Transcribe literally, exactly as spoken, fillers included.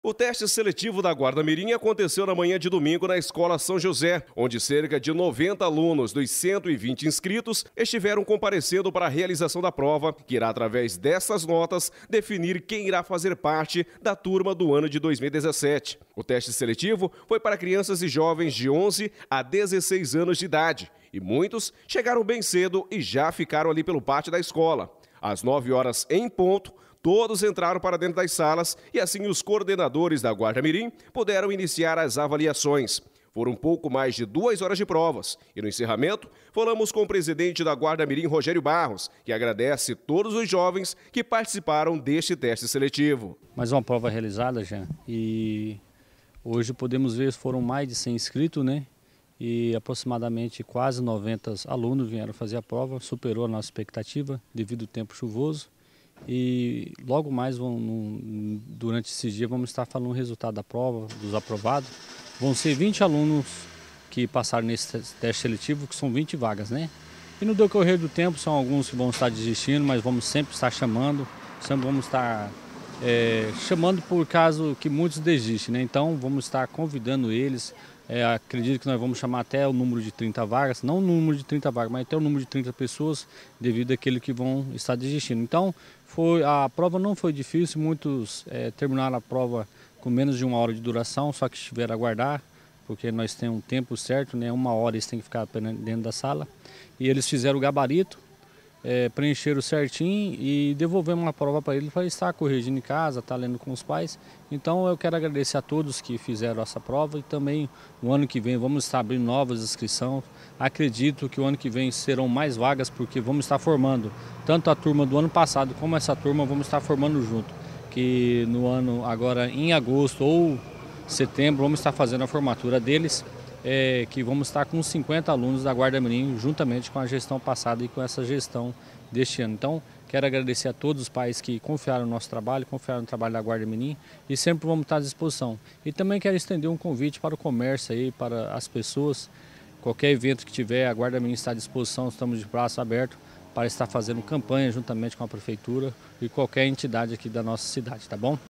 O teste seletivo da Guarda Mirim aconteceu na manhã de domingo na Escola São José, onde cerca de noventa alunos dos cento e vinte inscritos estiveram comparecendo para a realização da prova, que irá, através dessas notas, definir quem irá fazer parte da turma do ano de dois mil e dezessete. O teste seletivo foi para crianças e jovens de onze a dezesseis anos de idade, e muitos chegaram bem cedo e já ficaram ali pelo pátio da escola. Às nove horas em ponto, todos entraram para dentro das salas e assim os coordenadores da Guarda Mirim puderam iniciar as avaliações. Foram pouco mais de duas horas de provas e no encerramento falamos com o presidente da Guarda Mirim, Rogério Barros, que agradece todos os jovens que participaram deste teste seletivo. Mais uma prova realizada, já, e hoje podemos ver que foram mais de cem inscritos, né? E aproximadamente quase noventa alunos vieram fazer a prova, superou a nossa expectativa devido ao tempo chuvoso. E logo mais, vão, no, durante esses dias, vamos estar falando o resultado da prova, dos aprovados. Vão ser vinte alunos que passaram nesse teste seletivo, que são vinte vagas, né? E no decorrer do tempo, são alguns que vão estar desistindo, mas vamos sempre estar chamando, sempre vamos estar é, chamando por caso que muitos desistem, né? Então, vamos estar convidando eles. É, acredito que nós vamos chamar até o número de trinta vagas, não o número de trinta vagas, mas até o número de trinta pessoas, devido àquele que vão estar desistindo. Então, foi, a prova não foi difícil, muitos é, terminaram a prova com menos de uma hora de duração, só que estiveram a aguardar, porque nós temos um tempo certo, né? Uma hora eles têm que ficar dentro da sala. E eles fizeram o gabarito, é, preencheram certinho e devolvemos uma prova para eles para estar corrigindo em casa, estar lendo com os pais. Então eu quero agradecer a todos que fizeram essa prova e também no ano que vem vamos estar abrindo novas inscrições. Acredito que o ano que vem serão mais vagas porque vamos estar formando tanto a turma do ano passado como essa turma vamos estar formando junto. Que no ano agora em agosto ou setembro vamos estar fazendo a formatura deles. É, que vamos estar com cinquenta alunos da Guarda Mirim, juntamente com a gestão passada e com essa gestão deste ano. Então, quero agradecer a todos os pais que confiaram no nosso trabalho, confiaram no trabalho da Guarda Mirim e sempre vamos estar à disposição. E também quero estender um convite para o comércio, aí, para as pessoas, qualquer evento que tiver, a Guarda Mirim está à disposição, estamos de braço aberto para estar fazendo campanha juntamente com a Prefeitura e qualquer entidade aqui da nossa cidade, tá bom?